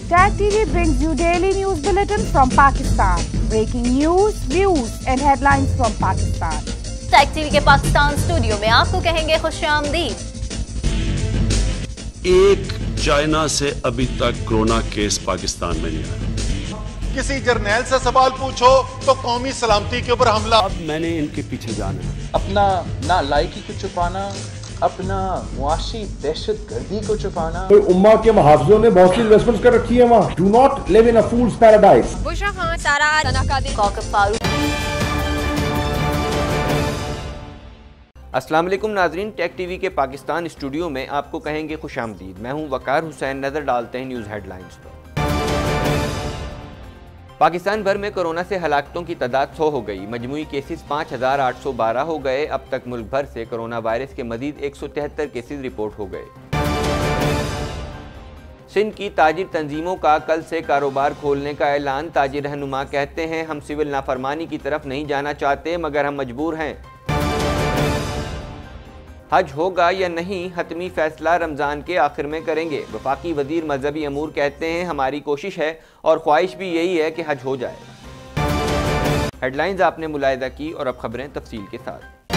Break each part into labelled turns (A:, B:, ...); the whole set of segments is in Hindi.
A: Tag TV brings you daily news bulletin from Pakistan. Breaking news, views and headlines from Pakistan.
B: Tag TV के पाकिस्तान स्टूडियो में आपको कहेंगे खुशामदीद।
C: एक चाइना से अभी तक कोरोना केस पाकिस्तान में नहीं आया।
D: किसी जर्नैल से सवाल पूछो तो कौमी सलामती के ऊपर हमला।
C: अब मैंने इनके पीछे जाना है।
E: अपना नालायकी को छुपाना, अपना मुआशी दहशत गर्दी को छुपाना।
F: तो उम्मा के मुहाफिजों ने बहुत सी इन्वेस्टमेंट्स कर रखी है वहाँ। Do not live in a fool's paradise.
B: Bushra Khan, Sara तनाकादी, कौकब फारूक।
G: अस्सलाम वालेकुम नाजरीन, टेक टीवी के पाकिस्तान स्टूडियो में आपको कहेंगे खुशामदीद। मैं हूं वकार हुसैन। नजर डालते हैं न्यूज़ हेडलाइंस पर। पाकिस्तान भर में कोरोना से हलाकतों की तादाद 100 हो गई। मजमूई केसेस 5812 हो गए। अब तक मुल्क भर से कोरोना वायरस के मजीद 173 केसेस रिपोर्ट हो गए। सिंध की ताजिर तंजीमों का कल से कारोबार खोलने का ऐलान। ताजिर रहनुमा कहते हैं, हम सिविल नाफरमानी की तरफ नहीं जाना चाहते मगर हम मजबूर हैं। हज होगा या नहीं, हतमी फैसला रमज़ान के आखिर में करेंगे। वफाकी वजीर मजहबी अमूर कहते हैं, हमारी कोशिश है और ख्वाहिश भी यही है कि हज हो जाए। हेडलाइंस आपने मुलाहिदा की और अब खबरें तफसील के साथ।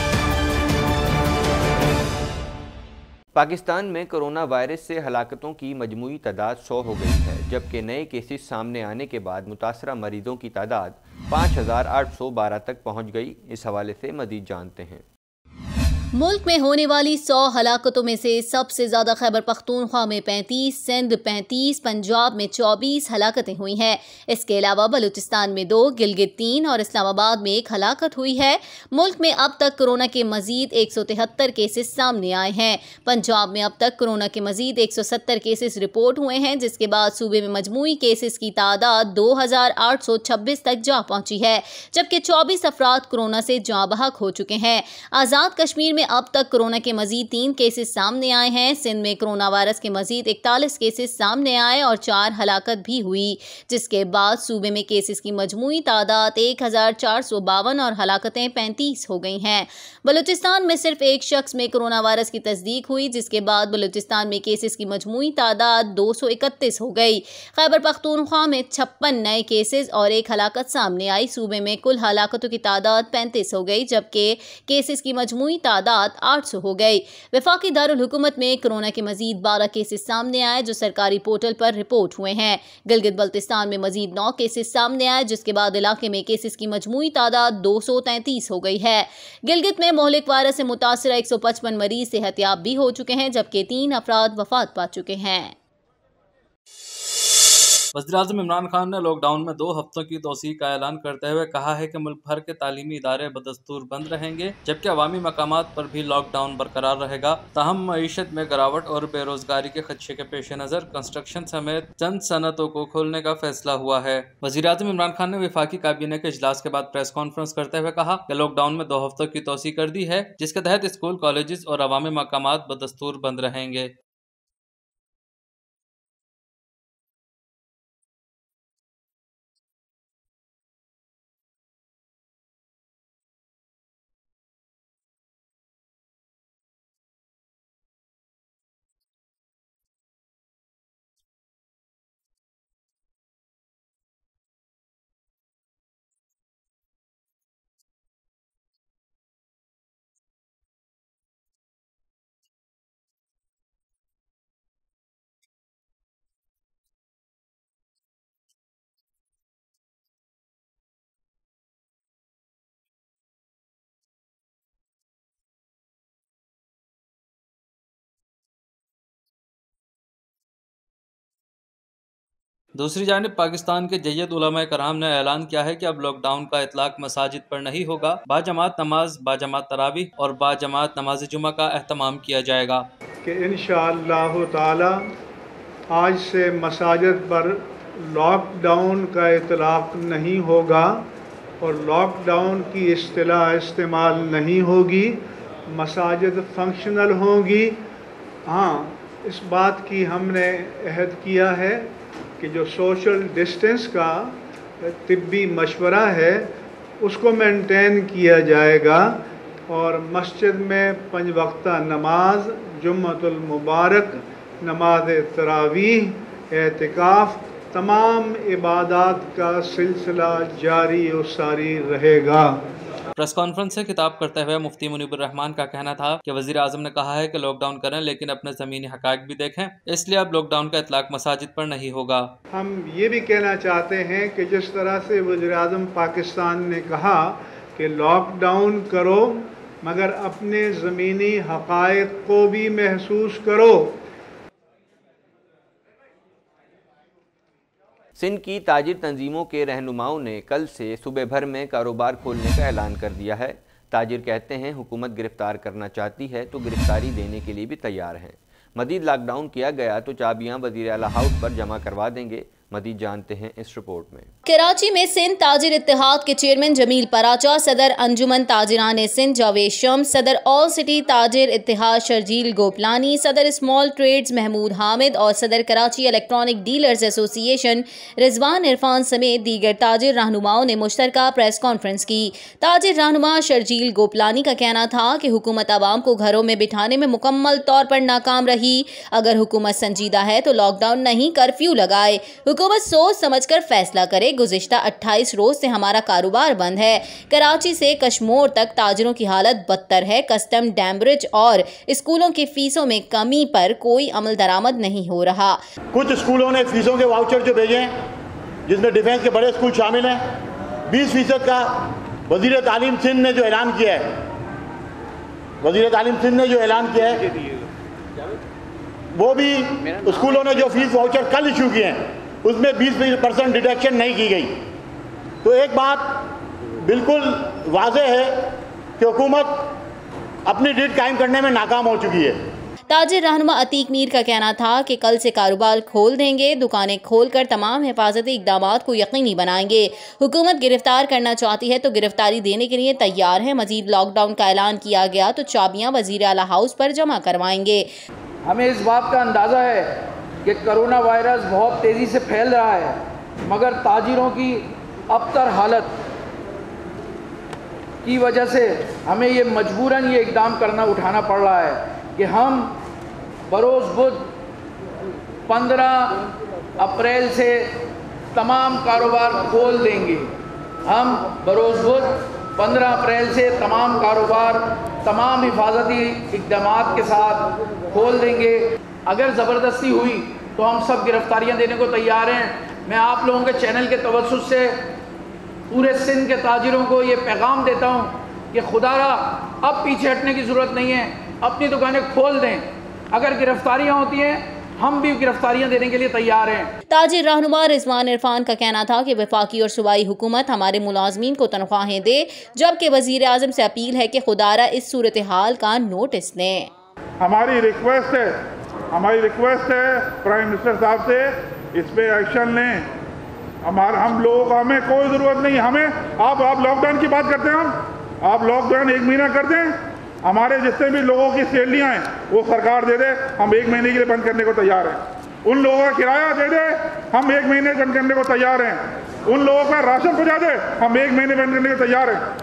G: पाकिस्तान में कोरोना वायरस से हलाकतों की मजमूई तादाद 100 हो गई है, जबकि नए केसेस सामने आने के बाद मुतासरा मरीजों की तादाद 5812 तक पहुँच गई। इस हवाले से मज़ीद जानते हैं।
B: मुल्क में होने वाली 100 हलाकतों में से सबसे ज्यादा खैबर पख्तूनख्वा में 35, सिंध 35, पंजाब में 24 हलाकतें हुई हैं। इसके अलावा बलूचिस्तान में 2, गिलगित 3 और इस्लामाबाद में 1 हलाकत हुई है। मुल्क में अब तक कोरोना के मजीद 173 केसेस सामने आए हैं। पंजाब में अब तक कोरोना के मजीद 170 केसेस रिपोर्ट हुए हैं, जिसके बाद सूबे में मजमूई केसेस की तादाद 2826 तक जा पहुंची है, जबकि 24 अफराद कोरोना से जाँ बहक हो चुके हैं। आज़ाद कश्मीर में अब तक कोरोना के मजीद 3 केसेस सामने आए हैं। सिंध में कोरोना वायरस के मजीद 41 केसेस सामने आए और 4 हलाकत भी हुई, जिसके बाद सूबे में केसेस की मजमूई तादाद 1452 और हलाकतें 35 हो गई हैं। बलूचिस्तान में सिर्फ एक शख्स में कोरोना वायरस की तस्दीक हुई, जिसके बाद बलूचिस्तान में केसेस की मजमूई तादाद 231 हो गई। खैबर पख्तूनख्वा में 56 नए केसेस और 1 हलाकत सामने आई। सूबे में कुल हलाकतों की तादाद 35 हो गई, जबकि केसेस की मजमूई तादाद 800 हो गई। वफाकी दारुल हुकूमत में कोरोना के मजीद 12 केसेस सामने आए, जो सरकारी पोर्टल पर रिपोर्ट हुए हैं। गिलगित बल्तिस्तान में मजीद 9 केसेस सामने आए, जिसके बाद इलाके में केसेस की मजमूई तादाद 233 हो गई है। गिलगित में मोहलिक वायरस से मुतासरा 155 मरीज सेहतयाब भी हो चुके हैं, जबकि 3 अफराद वफात पा चुके हैं।
H: वज़ीर-ए-आज़म इमरान खान ने लॉकडाउन में 2 हफ्तों की तोसी का ऐलान करते हुए कहा है कि मुल्क भर के तालीमी इदारे बदस्तूर बंद रहेंगे, जबकि अवामी मकामात पर भी लॉकडाउन बरकरार रहेगा। ताहम मईशत में गिरावट और बेरोजगारी के खदशे के पेश नज़र कंस्ट्रक्शन समेत चंद सनतों को खोलने का फैसला हुआ है। वज़ीर-ए-आज़म इमरान खान ने वफाकी काबीना के इजलास के बाद प्रेस कॉन्फ्रेंस करते हुए कहा कि लॉकडाउन में 2 हफ्तों की तोसी कर दी है, जिसके तहत स्कूल, कॉलेज और अवामी मकामात बदस्तूर बंद रहेंगे। दूसरी जानिब पाकिस्तान के जय्यद उलमा कराम ने ऐलान किया है कि अब लॉकडाउन का इतलाक मसाजिद पर नहीं होगा। बाजमात नमाज, बाजमात तरावीह और बाजमात नमाज जुमा का एहतमाम किया जाएगा।
I: कि इंशाअल्लाह ताला आज से मसाजिद पर लॉकडाउन का इतलाक नहीं होगा और लॉकडाउन की इस्तिलाह इस्तेमाल नहीं होगी। मसाजिद फंक्शनल होंगी। हाँ, इस बात की हमने अहद किया है कि जो सोशल डिस्टेंस का तिब्बी मशवरा है उसको मेंटेन किया जाएगा और मस्जिद में 5 वक्ता नमाज, जुम्मतुल मुबारक, नमाज तरावीह एतिकाफ, तमाम इबादत का सिलसिला जारी और सारी रहेगा।
H: प्रेस कॉन्फ्रेंस से खिताब करते हुए मुफ्ती मुनीबुर रहमान का कहना था कि वजीर आजम ने कहा है कि लॉकडाउन करें लेकिन अपने ज़मीनी हक़ाइक़ भी देखें, इसलिए अब लॉकडाउन का इतलाक मसाजिद पर नहीं होगा।
I: हम ये भी कहना चाहते हैं कि जिस तरह से वजीर आजम पाकिस्तान ने कहा कि लॉकडाउन करो मगर अपने ज़मीनी हक़ाइक़ को भी महसूस करो।
G: सिंध की ताजिर तंजीमों के रहनुमाओं ने कल से सुबह भर में कारोबार खोलने का ऐलान कर दिया है। ताजिर कहते हैं हुकूमत गिरफ्तार करना चाहती है तो गिरफ्तारी देने के लिए भी तैयार हैं। मजीद लॉकडाउन किया गया तो चाबियां वज़ीर आला हाउस पर जमा करवा देंगे। मजीद जानते हैं इस रिपोर्ट में।
B: कराची में सिंध ताजिर इत्तेहाद के चेयरमैन जमील पराचा, सदर अंजुमन ताजिरान सिंध जावेद शम्स, सदर ऑल सिटी ताजिर इत्तेहाद शर्जील गोपलानी, सदर स्मॉल ट्रेड्स महमूद हामिद और सदर Karachi electronic dealers association Rizwan Irfan समेत दीगर ताजिर रहनुमाओं ने मुश्तरका प्रेस कॉन्फ्रेंस की। ताजिर रहनुमा शर्जील गोपलानी का कहना था कि हुकूमत आवाम को घरों में बिठाने में मुकम्मल तौर पर नाकाम रही। अगर हुकूमत संजीदा है तो लॉकडाउन नहीं, कर्फ्यू लगाए। हुकूमत सोच समझकर फैसला करे। गुज़िश्ता 28 रोज से हमारा कारोबार बंद है। कराची से कश्मोर तक ताजिरों की हालत बदतर है। कस्टम, डैम्ब्रिज और स्कूलों की फीसों में कमी पर कोई अमल दरामद नहीं हो रहा।
F: कुछ स्कूलों ने फीसों के वाउचर जो भेजे हैं, जिसमें डिफेंस के बड़े स्कूल शामिल हैं, 20% का वज़ीर तालीम सिंध ने जो ऐलान किया है, वो भी स्कूलों ने जो फीस वाउचर कल इशू किए हैं उसमें 20% डिडक्शन नहीं की गई। तो एक बात बिल्कुल वाज़ेह है कि हुकूमत अपनी डीड कायम करने में नाकाम हो चुकी है।
B: ताजिर रहनुमा अतीक मीर का कहना था कि कल से कारोबार खोल देंगे, दुकानें खोलकर तमाम हिफाजती इक़दामात को यकीनी बनाएंगे। हुकूमत गिरफ्तार करना चाहती है तो गिरफ्तारी देने के लिए तैयार है। मजीद लॉकडाउन का ऐलान किया गया तो चाबियां वज़ीर आला हाउस पर जमा करवाएंगे।
J: हमें इस बात का अंदाज़ा है कि कोरोना वायरस बहुत तेज़ी से फैल रहा है, मगर ताजिरों की अबतर हालत की वजह से हमें ये मजबूरन ये इक़दाम उठाना पड़ रहा है कि हम बरोज़ बुध 15 अप्रैल से तमाम कारोबार खोल देंगे। हम बरोज़ बुध 15 अप्रैल से तमाम कारोबार तमाम हिफाजती इक़दामात के साथ खोल देंगे। अगर ज़बरदस्ती हुई तो हम सब गिरफ्तारियां देने को तैयार हैं। मैं आप लोगों के चैनल के तवज्जुह से पूरे सिंध के ताजिरों को ये पैगाम देता हूँ कि खुदारा अब पीछे हटने की ज़रूरत नहीं है, अपनी दुकानें खोल दें। अगर गिरफ्तारियां होती हैं हम भी गिरफ्तारियां देने के लिए तैयार हैं।
B: ताजिर रहनुमा रिजवान इरफान का कहना था कि वफाकी और सूबाई हुकूमत हमारे मुलाजमीन को तनख्वाहें दे, जबकि वजीर आजम से अपील है कि खुदारा इस सूरत हाल का नोटिस लें।
I: हमारी रिक्वेस्ट है प्राइम मिनिस्टर साहब से, इस पे एक्शन लें। हम लोगों को, हमें कोई ज़रूरत नहीं, हमें आप लॉकडाउन की बात करते हैं, आप लॉकडाउन 1 महीना कर दें। हमारे जितने भी लोगों की सैलरियाँ हैं वो सरकार दे दे, हम 1 महीने के लिए बंद करने को तैयार हैं। उन लोगों का किराया दे दे, हम 1 महीने बंद करने को तैयार हैं। उन लोगों का राशन पहुँचा दे, हम 1 महीने बंद करने को तैयार हैं।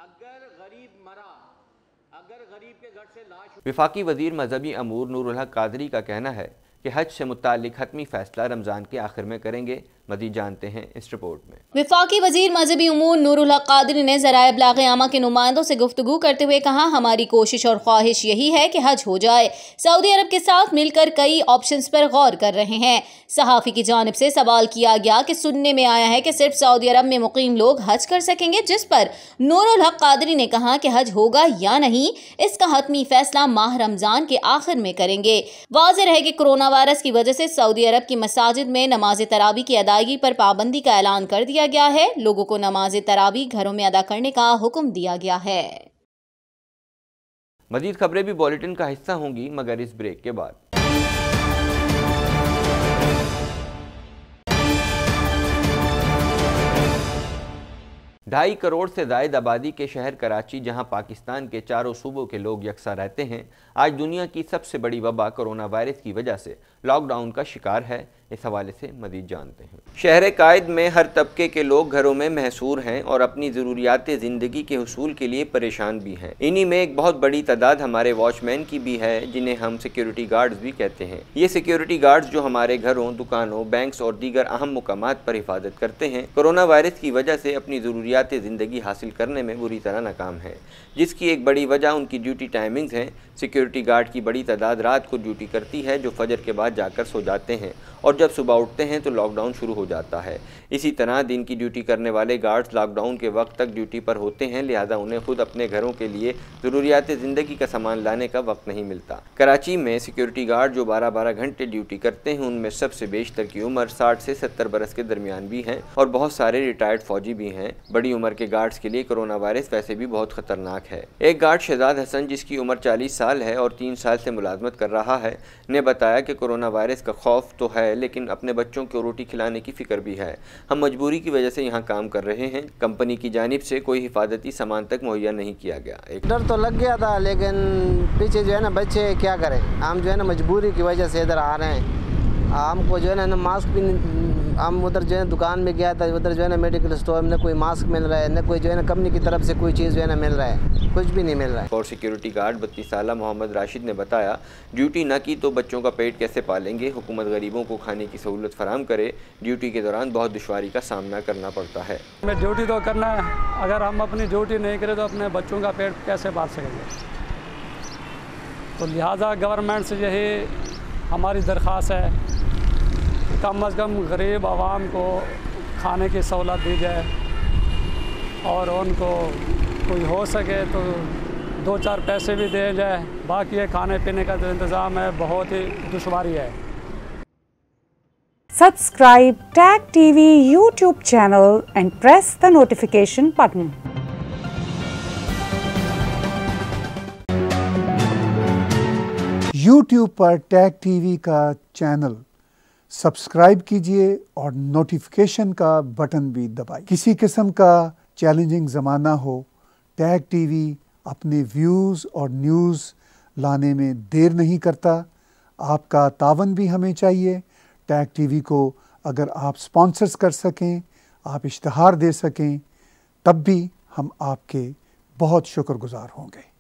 G: वफाकी वज़ीर मजहबी अमूर नूरुल हक कादरी का कहना है कि हज से मुतालिक हतमी फैसला रमज़ान के आखिर में करेंगे। मज़ीद जानते हैं इस रिपोर्ट में।
B: वफाकी वज़ीर मजहबी उमूर नूरुल हक कादरी ने ज़राए इब्लाग़ आमा के नुमाइंदों से गुफ्तगू करते हुए कहा, हमारी कोशिश और ख्वाहिश यही है कि हज हो जाए। सऊदी अरब के साथ मिलकर कई ऑप्शंस पर गौर कर रहे हैं। सहाफ़ी की जानिब से सवाल किया गया कि सुनने में आया है कि सिर्फ सऊदी अरब में मुकीम लोग हज कर सकेंगे, जिस पर नूरुल हक कादरी ने कहा कि हज होगा या नहीं इसका हतमी फैसला माह रमज़ान के आखिर में करेंगे। वाज़ेह है कि कोरोना वायरस की वजह से सऊदी अरब की मसाजिद में नमाज तरावी की अदायगी पर पाबंदी का ऐलान कर दिया गया है। लोगों को नमाज तरावी घरों में अदा करने का हुक्म दिया गया है।
G: मजीद खबरें भी बुलेटिन का हिस्सा होंगी, मगर इस ब्रेक के बाद। ढाई करोड़ से ज़ायद आबादी के शहर कराची, जहां पाकिस्तान के चारों सूबों के लोग यकसा रहते हैं, आज दुनिया की सबसे बड़ी वबा कोरोना वायरस की वजह से लॉकडाउन का शिकार है। इस हवाले से मज़ीद जानते हैं। शहर कायद में हर तबके के लोग घरों में महसूर हैं और अपनी ज़रूरियात ज़िंदगी के हुसूल के लिए परेशान भी हैं। इन्हीं में एक बहुत बड़ी तादाद हमारे वॉचमैन की भी है, जिन्हें हम सिक्योरिटी गार्ड्स भी कहते हैं। ये सिक्योरिटी गार्ड्स जो हमारे घरों, दुकानों, बैंक्स और दीगर अहम मुकामात पर हिफाजत करते हैं, कोरोना वायरस की वजह से अपनी ज़रूरियात ज़िंदगी हासिल करने में बुरी तरह नाकाम है, जिसकी एक बड़ी वजह उनकी ड्यूटी टाइमिंग्स हैं। सिक्योरिटी गार्ड की बड़ी तादाद रात को ड्यूटी करती है, जो फजर के बाद जाकर सो जाते हैं और जब सुबह उठते हैं तो लॉकडाउन शुरू हो जाता है। इसी तरह दिन की ड्यूटी करने वाले गार्ड्स लॉकडाउन के वक्त तक ड्यूटी पर होते हैं, लिहाजा उन्हें खुद अपने घरों के लिए ज़रूरियात ज़िंदगी का सामान लाने का वक्त नहीं मिलता। कराची में सिक्योरिटी गार्ड जो 12-12 घंटे ड्यूटी करते हैं, उनमें सबसे बेशतर की उम्र 60 से 70 बरस के दरमियान भी हैं और बहुत सारे रिटायर्ड फौजी भी हैं। बड़ी उम्र के गार्ड्स के लिए कोरोना वायरस वैसे भी बहुत ख़तरनाक है। एक गार्ड शहजाद हसन, जिसकी उम्र 40 साल है और 3 साल से मुलाजमत कर रहा है, ने बताया कि कोरोना वायरस का खौफ तो है, लेकिन अपने बच्चों को रोटी खिलाने की फ़िक्र भी है। हम मजबूरी की वजह से यहाँ काम कर रहे हैं। कंपनी की जानिब से कोई हिफाजती सामान तक मुहैया नहीं किया गया। एक
K: डर तो लग गया था, लेकिन पीछे जो है ना बच्चे क्या करें, हम जो है ना मजबूरी की वजह से इधर आ रहे हैं। हमको जो है ना मास्क भी, हम उधर जो है दुकान में गया था, उधर जो है ना मेडिकल स्टोर में न कोई मास्क मिल रहा है, न कोई जो है ना कंपनी की तरफ से कोई चीज़ जो है ना मिल रहा है, कुछ भी नहीं मिल रहा है।
G: और सिक्योरिटी गार्ड 32 साल मोहम्मद राशिद ने बताया, ड्यूटी न की तो बच्चों का पेट कैसे पालेंगे। हुकूमत गरीबों को खाने की सहूलत फराहम करे, ड्यूटी के दौरान बहुत दुश्वारी का सामना करना पड़ता है।
L: हमें ड्यूटी तो करना है, अगर हम अपनी ड्यूटी नहीं करें तो अपने बच्चों का पेट कैसे पाल सकेंगे। तो लिहाजा गवर्नमेंट से यही हमारी दरख्वास्त है, कम अज़ कम गरीब आवाम को खाने की सहूलत दी जाए और उनको कोई हो सके तो 2-4 पैसे भी दिए जाए। बाकी ये खाने पीने का जो इंतज़ाम है बहुत ही दुश्वारी है।
A: Subscribe Tag TV YouTube channel and press the notification button.
M: YouTube पर टैग टीवी का चैनल सब्सक्राइब कीजिए और नोटिफिकेशन का बटन भी दबाइए। किसी किस्म का चैलेंजिंग ज़माना हो, टैग टीवी अपने व्यूज़ और न्यूज़ लाने में देर नहीं करता। आपका तावन भी हमें चाहिए। टैग टीवी को अगर आप स्पॉन्सर्स कर सकें, आप इश्तहार दे सकें, तब भी हम आपके बहुत शुक्रगुजार होंगे।